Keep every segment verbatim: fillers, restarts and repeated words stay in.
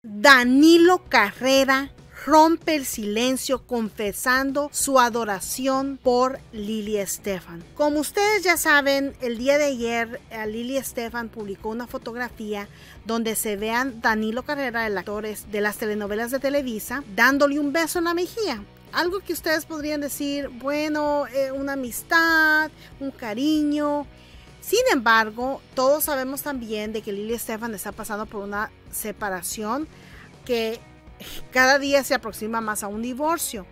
Danilo Carrera rompe el silencio confesando su adoración por Lili Estefan. Como ustedes ya saben, el día de ayer Lili Estefan publicó una fotografía donde se vean Danilo Carrera, el actor de las telenovelas de Televisa, dándole un beso en la mejilla. Algo que ustedes podrían decir, bueno, eh, una amistad, un cariño. Sin embargo, todos sabemos también de que Lili Estefan está pasando por una separación que cada día se aproxima más a un divorcio.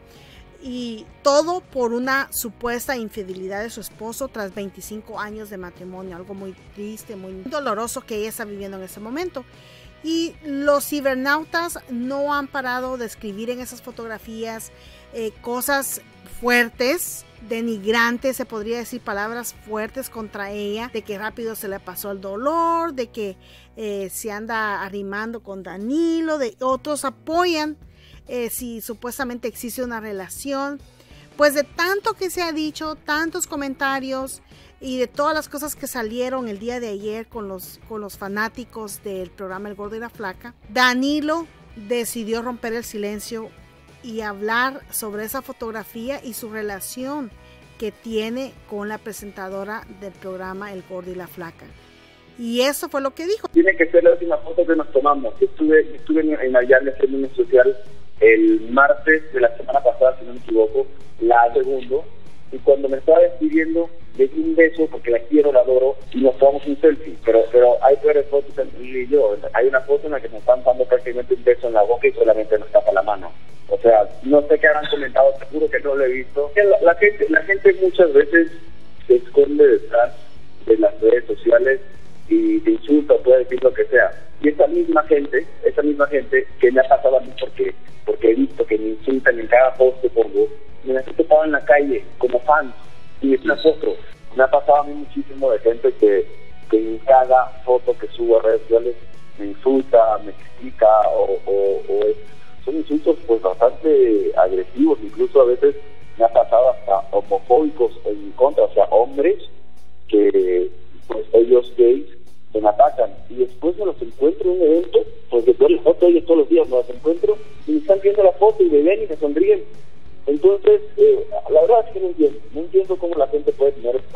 Y todo por una supuesta infidelidad de su esposo tras veinticinco años de matrimonio. Algo muy triste, muy doloroso que ella está viviendo en ese momento. Y los cibernautas no han parado de escribir en esas fotografías eh, cosas fuertes, denigrantes, se podría decir palabras fuertes contra ella, de que rápido se le pasó el dolor, de que eh, se anda arrimando con Danilo, de otros apoyan eh, si supuestamente existe una relación. Pues de tanto que se ha dicho, tantos comentarios y de todas las cosas que salieron el día de ayer con los, con los fanáticos del programa El Gordo y la Flaca, Danilo decidió romper el silencio y hablar sobre esa fotografía y su relación que tiene con la presentadora del programa El Gordo y la Flaca. Y eso fue lo que dijo. Tiene que ser la última foto que nos tomamos. Estuve, estuve en Miami haciendo un social el martes de la semana pasada, si no me equivoco, la segundo, y cuando me estaba despidiendo le di un beso porque la quiero, la adoro, y nos tomamos un selfie, pero pero hay peores fotos entre él y yo. Hay una foto en la que nos están dando prácticamente un beso en la boca y solamente nos tapa la mano. O sea, no sé qué habrán comentado, seguro que no lo he visto. La, la gente la gente muchas veces se esconde detrás de las redes sociales y te insulta, puede decir lo que sea. Y esa misma gente, esa misma gente que me ha pasado a mí porque porque he visto que me insultan en cada post que pongo, me las he topado en la calle como fans y es una foto. Me ha pasado a mí muchísimo de gente que, que en cada foto que subo a redes sociales me insulta, me critica o, o, o es, son insultos pues bastante agresivos, incluso a veces me ha pasado hasta homofóbicos en mi contra, o sea, hombres que pues ellos gays me atacan y después me los encuentro en un evento, porque yo les foto ellos todos los días, me los encuentro y me están viendo la foto y me ven y me sonríen. Entonces, eh, la verdad es que no entiendo, no entiendo cómo la gente puede tener esta,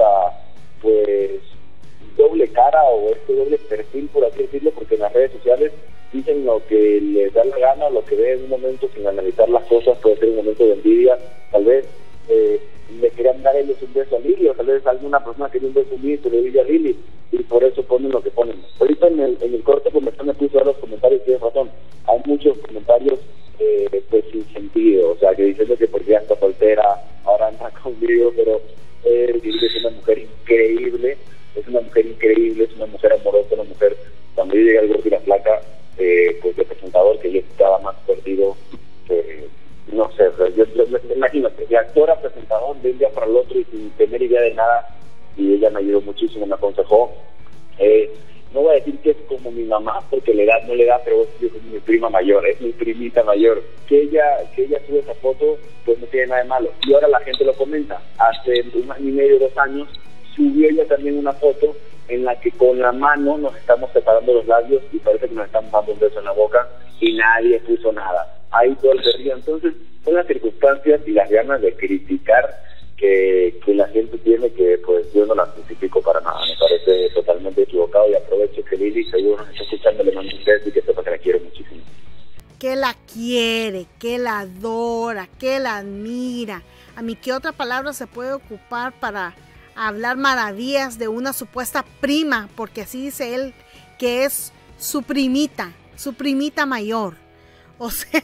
pues, doble cara o este doble perfil, por así decirlo, porque en las redes sociales dicen lo que les da la gana, lo que ve en un momento sin analizar las cosas, puede ser un momento de envidia, tal vez eh, le querían dar ellos un beso a Lili, o tal vez alguna persona quería un beso a Lili y se le dio a Lili, y por eso ponen lo que ponen. Ahorita en el, en el corte comercial me puse a ver los comentarios y tienes razón, hay muchos comentarios eh, pues sin sentido, o sea, que diciendo que porque ya está soltera, ahora anda conmigo, pero eh, Lili es una mujer increíble, es una mujer increíble, es una mujer amorosa, una mujer, cuando yo llegué al Gordo y la Flaca, eh, pues de presentador, que yo estaba más perdido, que no sé, yo, yo, yo, imagínate, de actor a presentador de un día para el otro y sin tener idea de nada, y ella me ayudó muchísimo, me aconsejó. Eh, no voy a decir que es como mi mamá, porque la edad no le da, pero yo soy mi prima mayor, es mi primita mayor. Que ella que ella sube esa foto, pues no tiene nada de malo. Y ahora la gente lo comenta. Hace un año y medio, dos años, subió ella también una foto en la que con la mano nos estamos separando los labios y parece que nos estamos dando un beso en la boca y nadie puso nada. Ahí todo el río. Entonces, son las circunstancias y las ganas de criticar que, que la gente tiene, que pues yo no las justifico para nada, me parece totalmente equivocado, y aprovecho que Lili seguro nos está escuchando, le mando un beso y que sepa que la quiero muchísimo. Que la quiere, que la adora, que la admira. A mí, ¿qué otra palabra se puede ocupar para hablar maravillas de una supuesta prima? Porque así dice él, que es su primita, su primita mayor. O sea,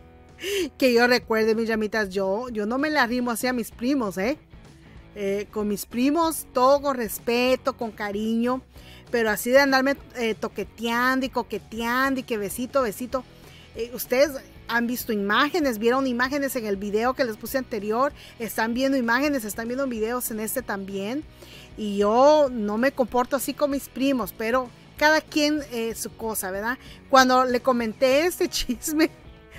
que yo recuerde, mis llamitas, yo, yo no me le arrimo así a mis primos, ¿eh? Eh, con mis primos, todo con respeto, con cariño, pero así de andarme eh, toqueteando y coqueteando y que besito, besito. Eh, ustedes han visto imágenes, vieron imágenes en el video que les puse anterior, están viendo imágenes, están viendo videos en este también, y yo no me comporto así con mis primos, pero cada quien eh, su cosa, ¿verdad? Cuando le comenté este chisme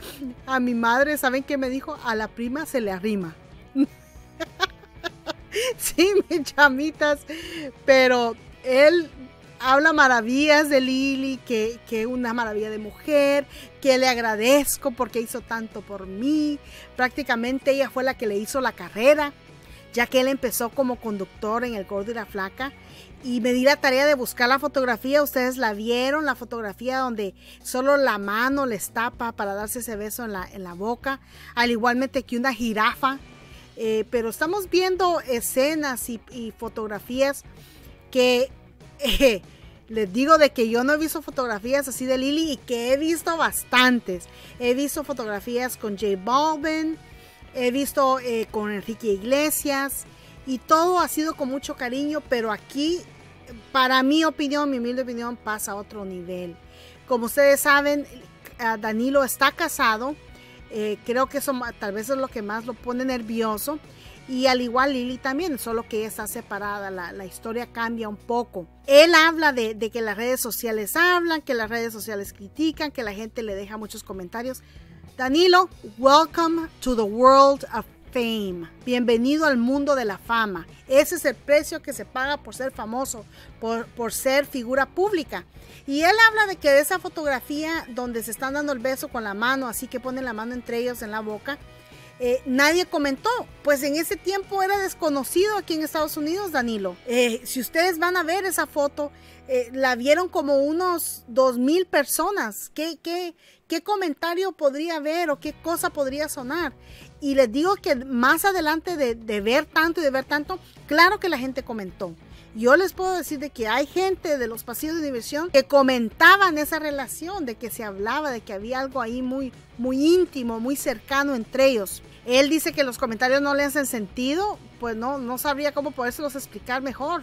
a mi madre, ¿saben qué me dijo? A la prima se le arrima. Sí, mis chamitas, pero él habla maravillas de Lily, que, que una maravilla de mujer, que le agradezco porque hizo tanto por mí. Prácticamente ella fue la que le hizo la carrera, ya que él empezó como conductor en El Gordo y la Flaca. Y me di la tarea de buscar la fotografía. Ustedes la vieron, la fotografía donde solo la mano les tapa para darse ese beso en la, en la boca, al igualmente que una jirafa. Eh, pero estamos viendo escenas y, y fotografías que eh, les digo de que yo no he visto fotografías así de Lily, y que he visto bastantes. He visto fotografías con J Balvin, he visto eh, con Enrique Iglesias, y todo ha sido con mucho cariño, pero aquí, para mi opinión, mi humilde opinión, pasa a otro nivel. Como ustedes saben, Danilo está casado. Eh, creo que eso tal vez es lo que más lo pone nervioso, y al igual Lily también, solo que ella está separada. La, la historia cambia un poco. Él habla de, de que las redes sociales hablan, que las redes sociales critican, que la gente le deja muchos comentarios. Danilo, welcome to the world of fame. Bienvenido al mundo de la fama. Ese es el precio que se paga por ser famoso, por, por ser figura pública. Y él habla de que de esa fotografía donde se están dando el beso con la mano, así que ponen la mano entre ellos en la boca, eh, nadie comentó. Pues en ese tiempo era desconocido aquí en Estados Unidos, Danilo. Eh, si ustedes van a ver esa foto, eh, la vieron como unos dos mil personas. ¿Qué, qué, qué comentario podría haber o qué cosa podría sonar? Y les digo que más adelante de, de ver tanto y de ver tanto, claro que la gente comentó. Yo les puedo decir de que hay gente de los pasillos de diversión que comentaban esa relación, de que se hablaba, de que había algo ahí muy, muy íntimo, muy cercano entre ellos. Él dice que los comentarios no le hacen sentido, pues no, no sabría cómo podérselos explicar mejor.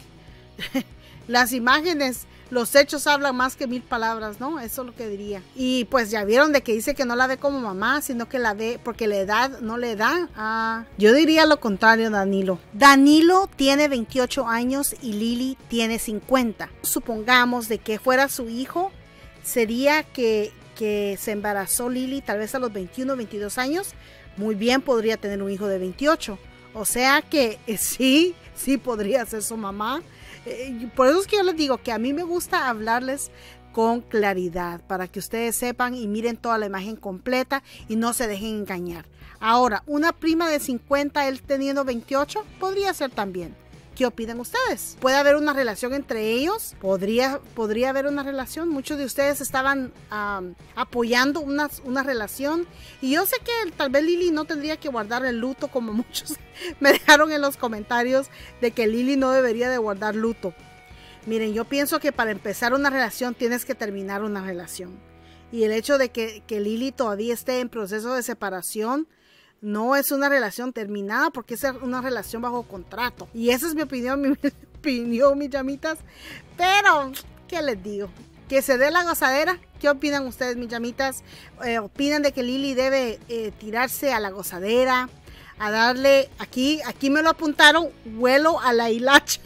Las imágenes, los hechos hablan más que mil palabras, ¿no? Eso es lo que diría. Y pues ya vieron de que dice que no la ve como mamá, sino que la ve porque la edad no le da. Ah, yo diría lo contrario, Danilo. Danilo tiene veintiocho años y Lily tiene cincuenta. Supongamos de que fuera su hijo, sería que, que se embarazó Lily tal vez a los veintiuno, veintidós años. Muy bien, podría tener un hijo de veintiocho. O sea que eh, sí, sí podría ser su mamá. Eh, por eso es que yo les digo que a mí me gusta hablarles con claridad, para que ustedes sepan y miren toda la imagen completa y no se dejen engañar. Ahora, una prima de cincuenta, él teniendo veintiocho, podría ser también. ¿Qué opinan ustedes? ¿Puede haber una relación entre ellos? ¿Podría, podría haber una relación? Muchos de ustedes estaban um, apoyando una, una relación. Y yo sé que tal vez Lily no tendría que guardar el luto, como muchos me dejaron en los comentarios de que Lily no debería de guardar luto. Miren, yo pienso que para empezar una relación tienes que terminar una relación. Y el hecho de que, que Lily todavía esté en proceso de separación no es una relación terminada, porque es una relación bajo contrato. Y esa es mi opinión, mi, mi opinión, mis llamitas. Pero, ¿qué les digo? Que se dé la gozadera. ¿Qué opinan ustedes, mis llamitas? Eh, ¿Opinan de que Lily debe eh, tirarse a la gozadera? A darle, aquí, aquí me lo apuntaron, vuelo a la hilacha.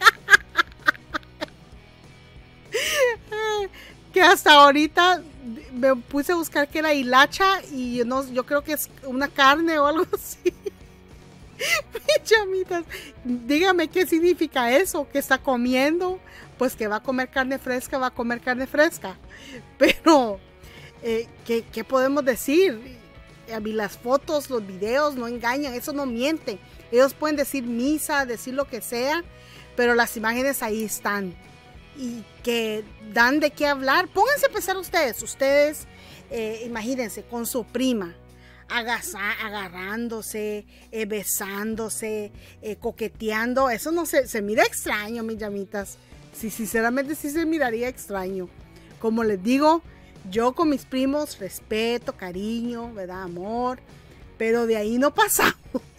Que hasta ahorita me puse a buscar qué era hilacha y yo, no, yo creo que es una carne o algo así. Mis chamitas, dígame qué significa eso, que está comiendo. Pues que va a comer carne fresca, va a comer carne fresca. Pero, eh, ¿qué, ¿qué podemos decir? A mí las fotos, los videos no engañan, eso no miente. Ellos pueden decir misa, decir lo que sea, pero las imágenes ahí están. Y que dan de qué hablar. Pónganse a pensar ustedes, ustedes eh, imagínense con su prima agaza, agarrándose, eh, besándose, eh, coqueteando. Eso no se, se mira extraño, mis llamitas. Sí, sinceramente sí se miraría extraño. Como les digo, yo con mis primos respeto, cariño, ¿verdad? Amor, pero de ahí no pasamos.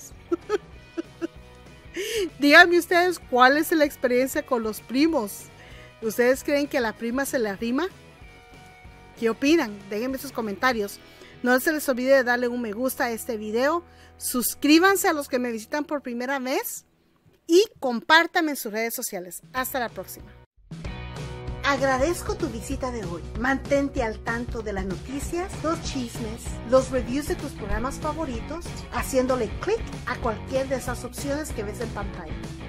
Díganme ustedes cuál es la experiencia con los primos. ¿Ustedes creen que a la prima se le arrima? ¿Qué opinan? Déjenme sus comentarios. No se les olvide de darle un me gusta a este video. Suscríbanse a los que me visitan por primera vez. Y compártanme en sus redes sociales. Hasta la próxima. Agradezco tu visita de hoy. Mantente al tanto de las noticias, los chismes, los reviews de tus programas favoritos, haciéndole clic a cualquier de esas opciones que ves en pantalla.